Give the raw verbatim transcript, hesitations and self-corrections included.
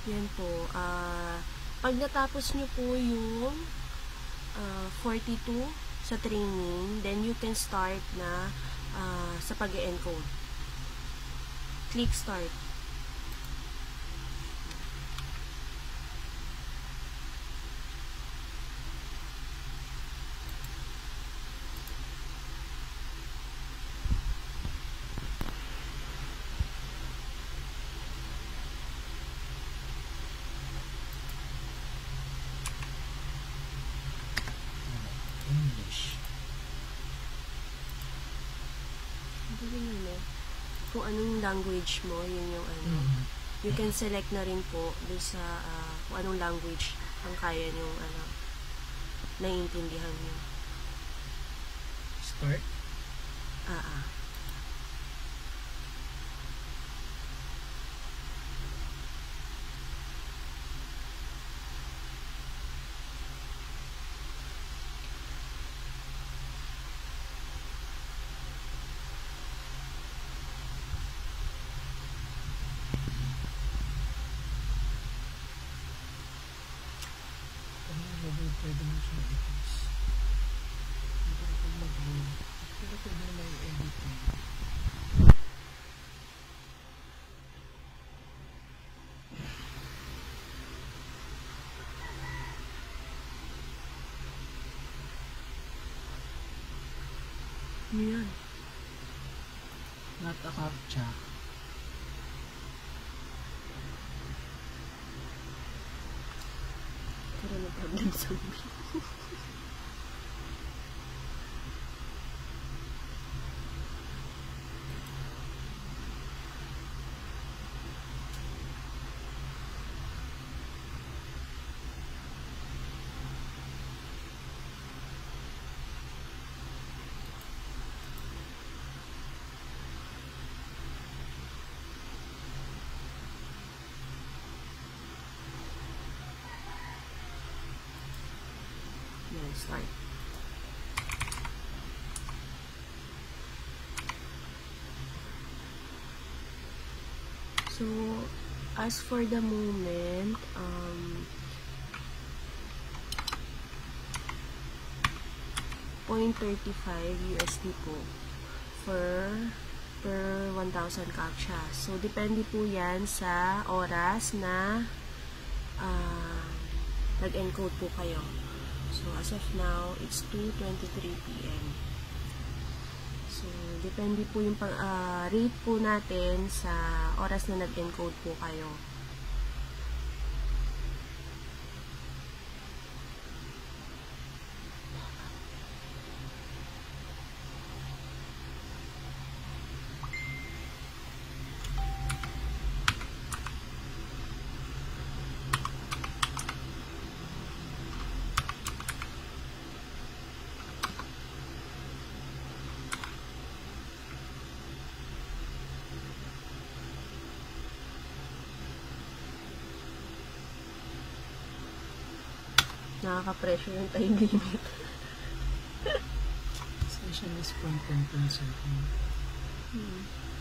Yan po. Uh, pag natapos nyo po yung uh, forty-two sa training, then you can start na uh, sa pag-encode. Click start. English. Kung anong language mo, yun yung ano. Mm-hmm. You can select na rin po doon sa uh, kung anong language ang kaya nyo, ano, naiintindihan nyo. Start? Ah, ah. Pwede mo siya i-edit. Dito ko mag-load. Pero pwede mo na i-edit. Ano yan? Not a captcha. Pero may problem sa ubi. Start. So, as for the moment, um, zero point three five U S D po for per one thousand captcha. So, depende po yan sa oras na uh, nag-encode po kayo. So, as of now, it's two twenty-three p m So, depende po yung uh, rate po natin sa oras na nag-encode po kayo. Nakaka-pressure yung time limit. Session is point ten point seven. Hmm.